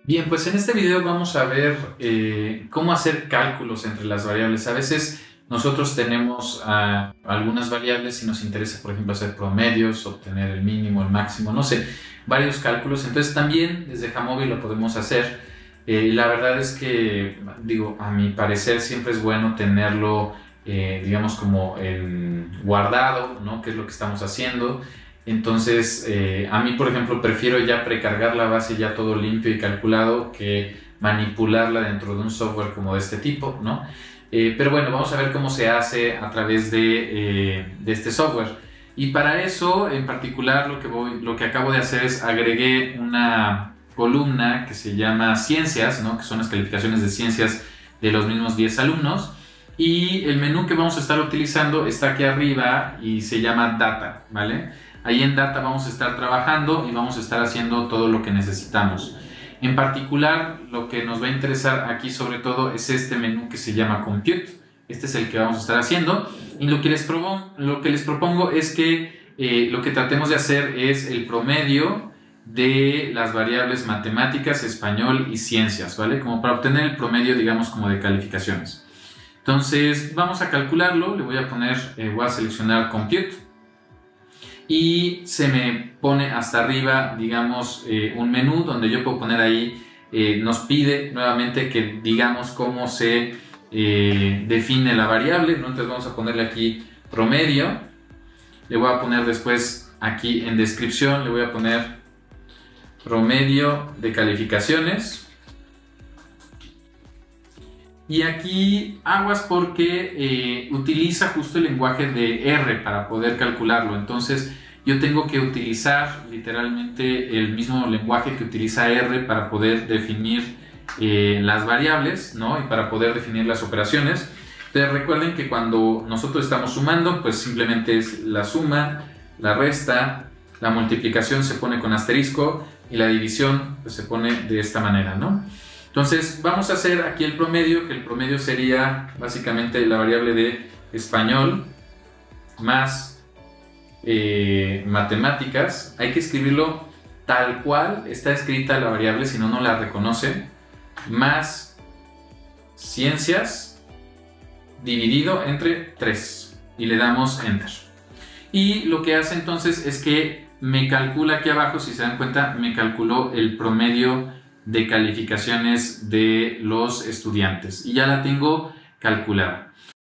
Bien, pues en este video vamos a ver cómo hacer cálculos entre las variables. A veces nosotros tenemos algunas variables y nos interesa, por ejemplo, hacer promedios, obtener el mínimo, el máximo, no sé, varios cálculos. Entonces también desde Jamovi lo podemos hacer. Y la verdad es que, digo, a mi parecer siempre es bueno tenerlo, digamos, como guardado, ¿no? ¿Qué es lo que estamos haciendo? Entonces, a mí, por ejemplo, prefiero ya precargar la base ya todo limpio y calculado que manipularla dentro de un software como de este tipo, ¿no? Pero bueno, vamos a ver cómo se hace a través de este software. Y para eso, en particular, lo que acabo de hacer es agregué una columna que se llama Ciencias, ¿no? Que son las calificaciones de ciencias de los mismos 10 alumnos. Y el menú que vamos a estar utilizando está aquí arriba y se llama Data, ¿vale? Ahí en Data vamos a estar trabajando y vamos a estar haciendo todo lo que necesitamos. En particular, lo que nos va a interesar aquí sobre todo es este menú que se llama Compute. Este es el que vamos a estar haciendo. Y lo que les propongo es que lo que tratemos de hacer es el promedio de las variables matemáticas, español y ciencias, ¿vale? Como para obtener el promedio, digamos, como de calificaciones. Entonces, vamos a calcularlo. Le voy a poner, voy a seleccionar Compute. Y se me pone hasta arriba, digamos, un menú donde yo puedo poner ahí, nos pide nuevamente que digamos cómo se define la variable, ¿no? Entonces vamos a ponerle aquí promedio, le voy a poner después aquí en descripción, le voy a poner promedio de calificaciones. Y aquí aguas porque utiliza justo el lenguaje de R para poder calcularlo. Entonces yo tengo que utilizar literalmente el mismo lenguaje que utiliza R para poder definir las variables, ¿no? Y para poder definir las operaciones. Entonces recuerden que cuando nosotros estamos sumando, pues simplemente es la suma, la resta, la multiplicación se pone con asterisco y la división pues, se pone de esta manera, ¿no? Entonces vamos a hacer aquí el promedio, que el promedio sería básicamente la variable de español más matemáticas. Hay que escribirlo tal cual está escrita la variable, si no, no la reconoce, más ciencias dividido entre 3 y le damos enter. Y lo que hace entonces es que me calcula aquí abajo, si se dan cuenta, me calculó el promedio de calificaciones de los estudiantes y ya la tengo calculada.